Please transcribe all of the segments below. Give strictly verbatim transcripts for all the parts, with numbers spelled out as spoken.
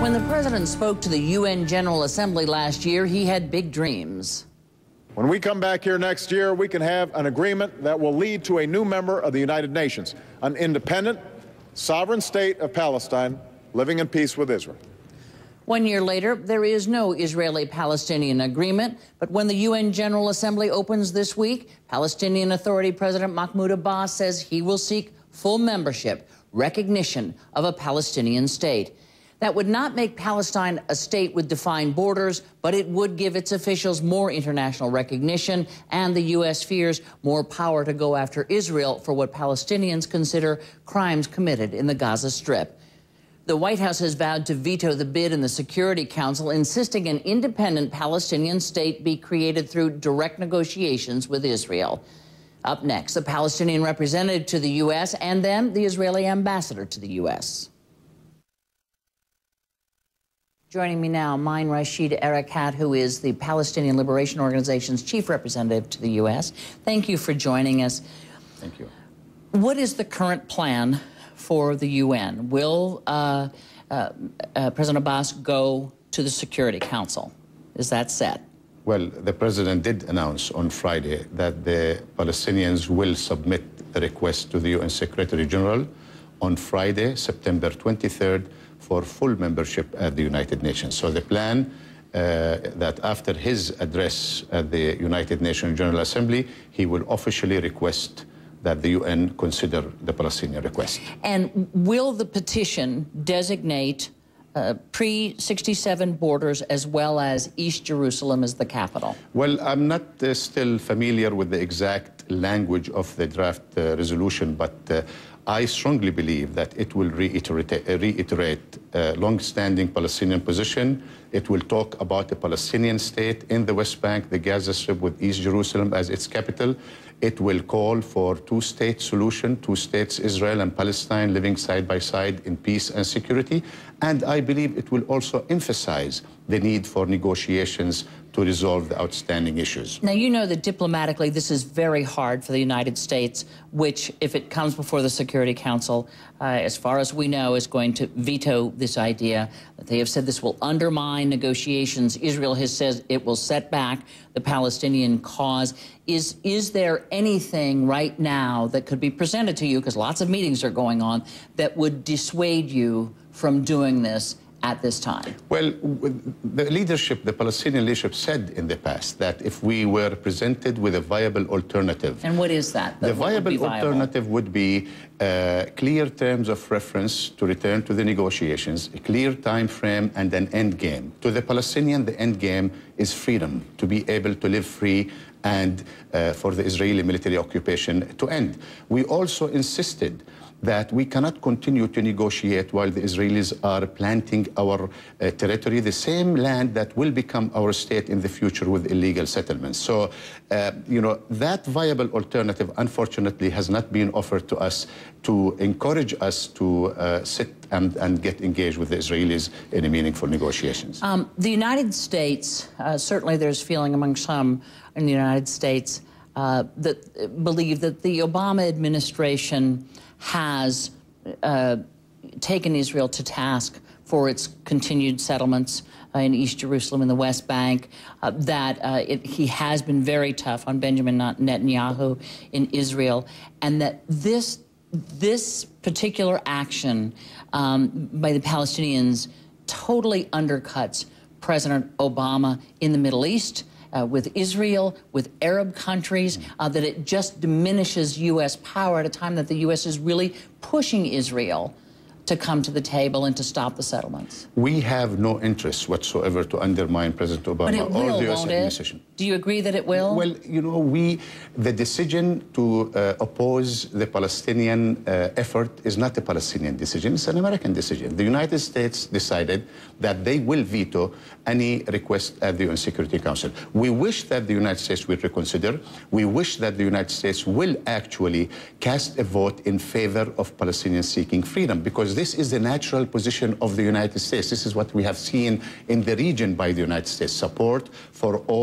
When the president spoke to the U N General Assembly last year, he had big dreams. When we come back here next year, we can have an agreement that will lead to a new member of the United Nations, an independent, sovereign state of Palestine living in peace with Israel. One year later, there is no Israeli-Palestinian agreement, but when the U N General Assembly opens this week, Palestinian Authority President Mahmoud Abbas says he will seek full membership, recognition of a Palestinian state. That would not make Palestine a state with defined borders, but it would give its officials more international recognition, and the U S fears more power to go after Israel for what Palestinians consider crimes committed in the Gaza Strip. The White House has vowed to veto the bid in the Security Council, insisting an independent Palestinian state be created through direct negotiations with Israel. Up next, the Palestinian representative to the U S and then the Israeli ambassador to the U S Joining me now, Maen Rashid Areikat, who is the Palestinian Liberation Organization's chief representative to the U S Thank you for joining us. Thank you. What is the current plan for the U N? Will uh, uh, uh, President Abbas go to the Security Council? Is that set? Well, the president did announce on Friday that the Palestinians will submit a request to the U N Secretary General on Friday, September twenty-third, for full membership at the United Nations. So the plan uh, that after his address at the United Nations General Assembly, he will officially request that the U N consider the Palestinian request. And will the petition designate uh, pre sixty-seven borders as well as East Jerusalem as the capital? Well, I'm not uh, still familiar with the exact language of the draft uh, resolution, but uh, I strongly believe that it will reiterate, uh, reiterate uh, long-standing Palestinian position. It will talk about a Palestinian state in the West Bank, the Gaza Strip, with East Jerusalem as its capital. It will call for two-state solution, two states, Israel and Palestine, living side by side in peace and security. And I believe it will also emphasize the need for negotiations to resolve the outstanding issues. Now, you know that diplomatically this is very hard for the United States, which, if it comes before the Security Council, uh, as far as we know, is going to veto this idea. They have said this will undermine negotiations. Israel has said it will set back the Palestinian cause. Is, is there anything right now that could be presented to you, because lots of meetings are going on, that would dissuade you from doing this at this time? Well, the leadership, the Palestinian leadership said in the past that if we were presented with a viable alternative. And what is that? The viable, would viable alternative would be uh, clear terms of reference to return to the negotiations, a clear time frame, and an end game. To the Palestinian, the end game is freedom, to be able to live free, and uh, for the Israeli military occupation to end. We also insisted that we cannot continue to negotiate while the Israelis are planting our uh, territory, the same land that will become our state in the future with illegal settlements. So, uh, you know, that viable alternative, unfortunately, has not been offered to us to encourage us to uh, sit and, and get engaged with the Israelis in a meaningful negotiations. Um, the United States, uh, certainly there's feeling among some in the United States uh, that believe that the Obama administration has uh, taken Israel to task for its continued settlements uh, in East Jerusalem and the West Bank, uh, that uh, it, he has been very tough on Benjamin Netanyahu in Israel, and that this, this particular action um, by the Palestinians totally undercuts President Obama in the Middle East, Uh, with Israel, with Arab countries, uh, that it just diminishes U S power at a time that the U S is really pushing Israel to come to the table and to stop the settlements. We have no interest whatsoever to undermine President Obama but it will, or the U S won't administration. It? Do you agree that it will? Well, you know, we, the decision to uh, oppose the Palestinian uh, effort is not a Palestinian decision, it's an American decision. The United States decided that they will veto any request at the U N Security Council. We wish that the United States will reconsider. We wish that the United States will actually cast a vote in favor of Palestinians seeking freedom, because this is the natural position of the United States. This is what we have seen in the region by the United States, support for all the people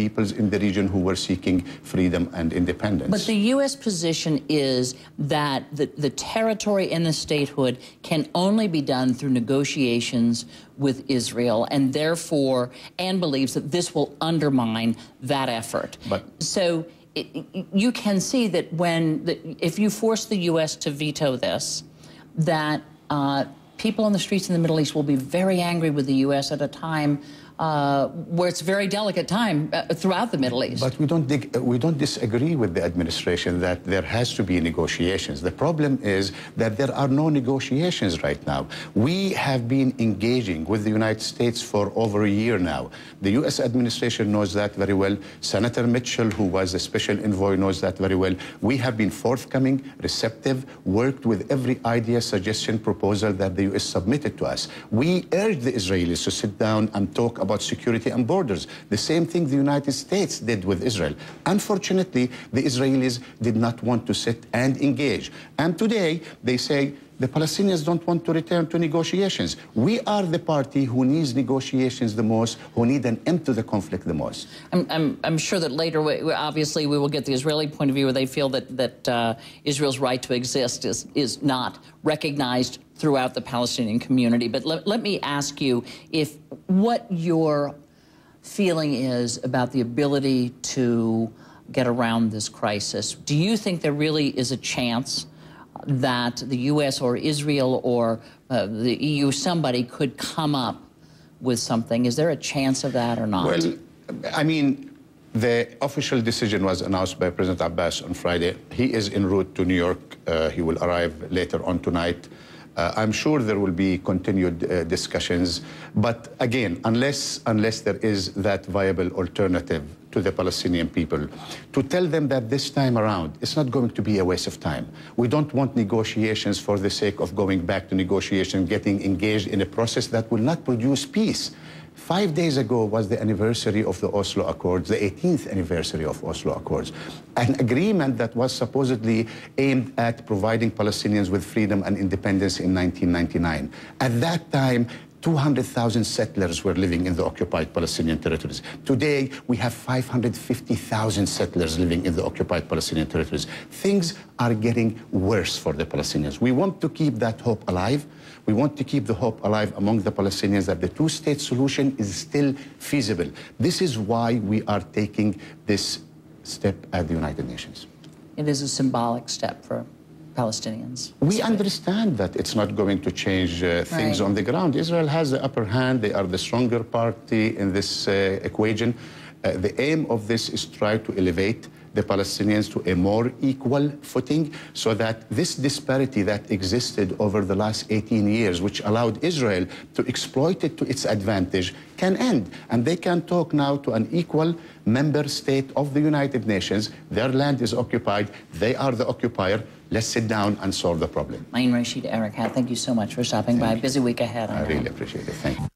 peoples in the region who were seeking freedom and independence. But the U S position is that the, the territory and the statehood can only be done through negotiations with Israel, and therefore, and believes that this will undermine that effort. But, so it, it, you can see that when, the, if you force the U S to veto this, that uh, people on the streets in the Middle East will be very angry with the U S at a time uh, where it's a very delicate time uh, throughout the Middle East. But we don't, dig, we don't disagree with the administration that there has to be negotiations. The problem is that there are no negotiations right now. We have been engaging with the United States for over a year now. The U S administration knows that very well. Senator Mitchell, who was the special envoy, knows that very well. We have been forthcoming, receptive, worked with every idea, suggestion, proposal that the U S submitted to us. We urged the Israelis to sit down and talk about security and borders. The same thing the United States did with Israel. Unfortunately, the Israelis did not want to sit and engage. And today, they say, the Palestinians don't want to return to negotiations. We are the party who needs negotiations the most, who need an end to the conflict the most. I'm, I'm, I'm sure that later, we, obviously, we will get the Israeli point of view where they feel that, that uh, Israel's right to exist is, is not recognized throughout the Palestinian community. But let, let me ask you if what your feeling is about the ability to get around this crisis. Do you think there really is a chance that the U S or Israel or uh, the E U, somebody could come up with something? Is there a chance of that or not? Well, I mean, the official decision was announced by President Abbas on Friday. He is en route to New York. Uh, he will arrive later on tonight. Uh, I'm sure there will be continued uh, discussions. But again, unless, unless there is that viable alternative to the Palestinian people, to tell them that this time around, it's not going to be a waste of time. We don't want negotiations for the sake of going back to negotiation, getting engaged in a process that will not produce peace. Five days ago was the anniversary of the Oslo Accords, the eighteenth anniversary of Oslo Accords, an agreement that was supposedly aimed at providing Palestinians with freedom and independence in nineteen ninety-nine. At that time, two hundred thousand settlers were living in the occupied Palestinian territories. Today, we have five hundred fifty thousand settlers living in the occupied Palestinian territories. Things are getting worse for the Palestinians. We want to keep that hope alive. We want to keep the hope alive among the Palestinians that the two-state solution is still feasible. This is why we are taking this step at the United Nations. It is a symbolic step for Palestinians. We understand that it's not going to change uh, things Right. on the ground. Israel has the upper hand. They are the stronger party in this uh, equation. Uh, the aim of this is try to elevate the Palestinians to a more equal footing so that this disparity that existed over the last eighteen years, which allowed Israel to exploit it to its advantage, can end. And they can talk now to an equal member state of the United Nations. Their land is occupied. They are the occupier. Let's sit down and solve the problem. Maen, Rashid, Areikat, thank you so much for stopping Thank by. you. Busy week ahead. I really appreciate it. Thank you.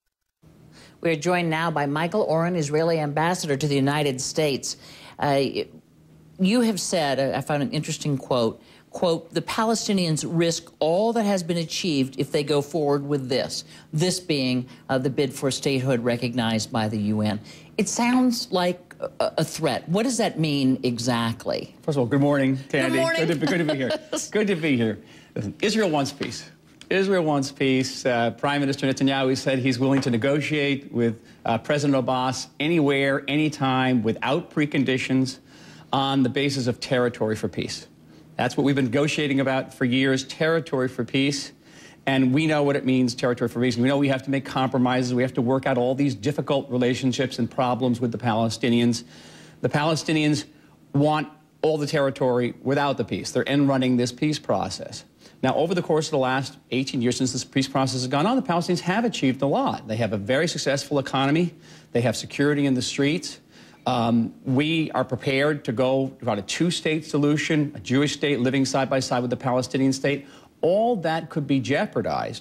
We're joined now by Michael Oren, Israeli ambassador to the United States. Uh, you have said, I found an interesting quote, quote, the Palestinians risk all that has been achieved if they go forward with this, this being uh, the bid for statehood recognized by the U N. It sounds like a, a threat. What does that mean exactly? First of all, good morning, Kennedy. Good morning. Good to, good to be here. Good to be here. Listen, Israel wants peace. Israel wants peace. Uh, Prime Minister Netanyahu said he's willing to negotiate with uh, President Abbas anywhere, anytime, without preconditions, on the basis of territory for peace. That's what we've been negotiating about for years, territory for peace. And we know what it means, territory for peace. We know we have to make compromises. We have to work out all these difficult relationships and problems with the Palestinians. The Palestinians want all the territory without the peace. They're end running this peace process. Now, over the course of the last eighteen years since this peace process has gone on, the Palestinians have achieved a lot. They have a very successful economy. They have security in the streets. Um, we are prepared to go about a two-state solution, a Jewish state living side by side with the Palestinian state. All that could be jeopardized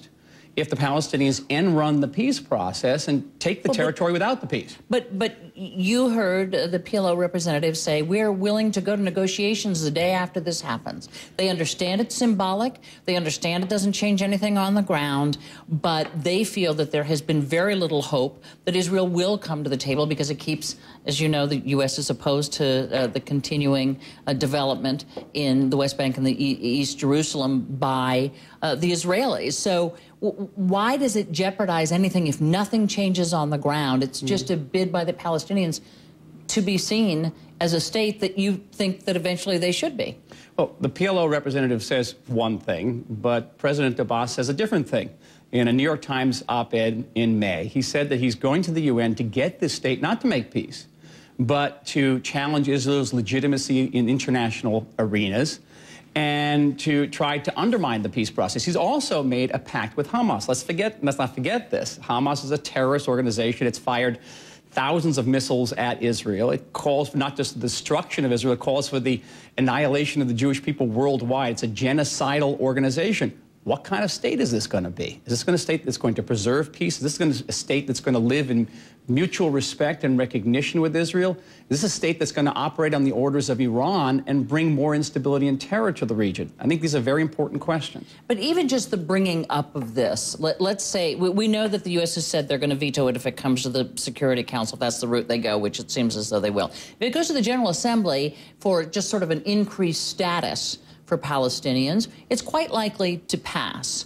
if the Palestinians end run the peace process and take the well, territory but, without the peace. But, but you heard the P L O representative say, we're willing to go to negotiations the day after this happens. They understand it's symbolic. They understand it doesn't change anything on the ground, but they feel that there has been very little hope that Israel will come to the table because it keeps, as you know, the U S is opposed to uh, the continuing uh, development in the West Bank and the e East Jerusalem by uh, the Israelis. So w why does it jeopardize anything if nothing changes on the ground? It's just mm. a bid by the Palestinians to be seen as a state that you think that eventually they should be. Well, the P L O representative says one thing, but President Abbas says a different thing. In a New York Times op-ed in May, he said that he's going to the U N to get this state not to make peace, but to challenge Israel's legitimacy in international arenas and to try to undermine the peace process. He's also made a pact with Hamas. Let's forget, let's not forget this. Hamas is a terrorist organization. It's fired thousands of missiles at Israel. It calls for not just the destruction of Israel, it calls for the annihilation of the Jewish people worldwide. It's a genocidal organization. What kind of state is this going to be? Is this going to a state that's going to preserve peace? Is this going to a state that's going to live in mutual respect and recognition with Israel? Is this a state that's going to operate on the orders of Iran and bring more instability and terror to the region? I think these are very important questions. But even just the bringing up of this, let, let's say, we, we know that the U S has said they're going to veto it if it comes to the Security Council, if that's the route they go, which it seems as though they will. If it goes to the General Assembly for just sort of an increased status for Palestinians, it's quite likely to pass.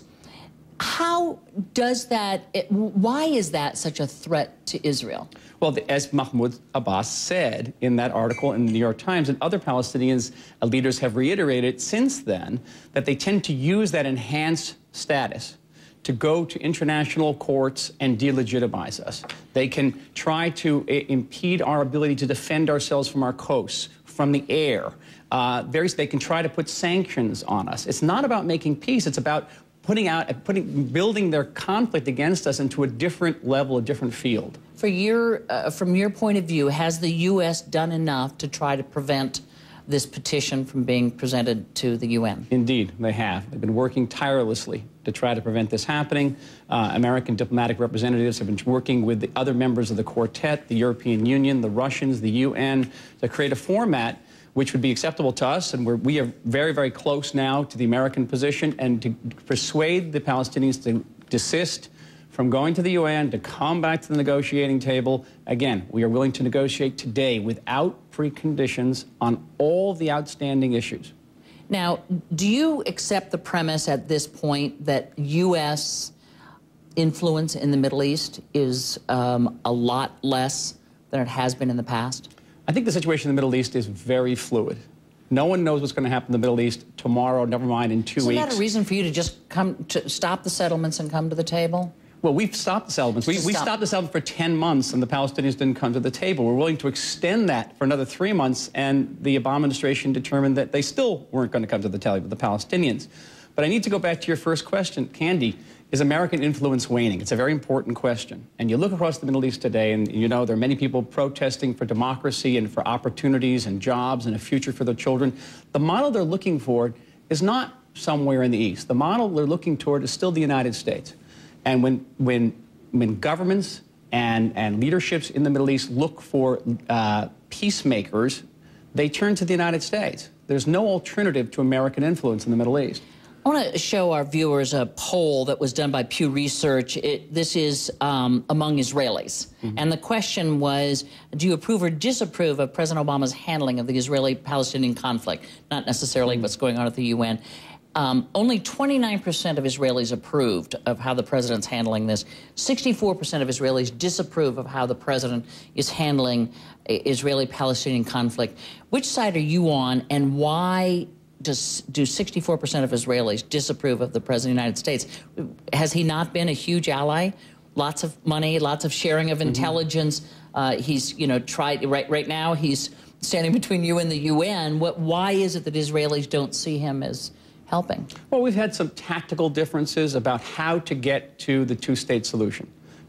How does that, it, why is that such a threat to Israel? Well, the, as Mahmoud Abbas said in that article in the New York Times, and other Palestinian uh, leaders have reiterated since then, that they tend to use that enhanced status to go to international courts and delegitimize us. They can try to uh, impede our ability to defend ourselves from our coasts, from the air. Uh, various, they can try to put sanctions on us. It's not about making peace. It's about putting out, putting, building their conflict against us into a different level, a different field. For your, uh, from your point of view, has the U S done enough to try to prevent this petition from being presented to the U N? Indeed, they have. They've been working tirelessly to try to prevent this happening. Uh, American diplomatic representatives have been working with the other members of the quartet, the European Union, the Russians, the U N, to create a format which would be acceptable to us, and we're, we are very, very close now to the American position, and to persuade the Palestinians to desist from going to the U N, to come back to the negotiating table. Again, we are willing to negotiate today without preconditions on all the outstanding issues. Now, do you accept the premise at this point that U S influence in the Middle East is um, a lot less than it has been in the past? I think the situation in the Middle East is very fluid. No one knows what's going to happen in the Middle East tomorrow, never mind in two Isn't weeks. Isn't that a reason for you to just come to stop the settlements and come to the table? Well, we've stopped the settlements. We, we stop. stopped the settlement for ten months, and the Palestinians didn't come to the table. We're willing to extend that for another three months, and the Obama administration determined that they still weren't going to come to the table, the Palestinians. But I need to go back to your first question, Candy. Is American influence waning? It's a very important question. And you look across the Middle East today, and you know there are many people protesting for democracy and for opportunities and jobs and a future for their children. The model they're looking for is not somewhere in the East. The model they're looking toward is still the United States. And when, when, when governments and, and leaderships in the Middle East look for uh, peacemakers, they turn to the United States. There's no alternative to American influence in the Middle East. I want to show our viewers a poll that was done by Pew Research. It, this is um, among Israelis. Mm-hmm. And the question was, do you approve or disapprove of President Obama's handling of the Israeli-Palestinian conflict? Not necessarily mm-hmm. what's going on at the U N. Um, only twenty-nine percent of Israelis approved of how the president's handling this. sixty-four percent of Israelis disapprove of how the president is handling Israeli-Palestinian conflict. Which side are you on, and why does, do sixty-four percent of Israelis disapprove of the president of the United States? Has he not been a huge ally? Lots of money, lots of sharing of intelligence. Mm-hmm. uh, he's, you know, tried, right, right now he's standing between you and the U N. What, why is it that Israelis don't see him as helping? Well, we've had some tactical differences about how to get to the two-state solution.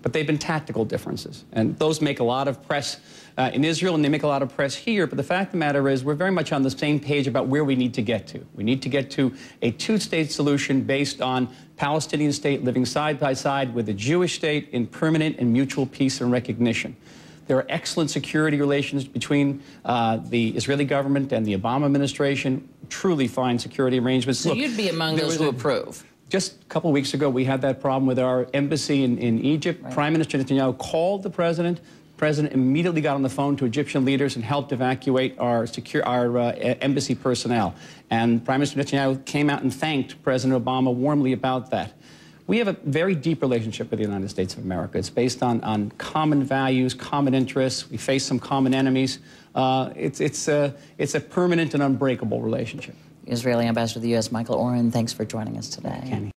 but they've been tactical differences. And those make a lot of press uh, in Israel, and they make a lot of press here. But the fact of the matter is we're very much on the same page about where we need to get to. We need to get to a two-state solution based on Palestinian state living side by side with a Jewish state in permanent and mutual peace and recognition. There are excellent security relations between uh, the Israeli government and the Obama administration, truly fine security arrangements. So Look, you'd be among those who approve? Just a couple of weeks ago, we had that problem with our embassy in, in Egypt. Right. Prime Minister Netanyahu called the president. The president immediately got on the phone to Egyptian leaders and helped evacuate our, secure, our uh, embassy personnel. And Prime Minister Netanyahu came out and thanked President Obama warmly about that. We have a very deep relationship with the United States of America. It's based on, on common values, common interests. We face some common enemies. Uh, it's, it's, a, it's a permanent and unbreakable relationship. Israeli Ambassador to the U S, Michael Oren, thanks for joining us today.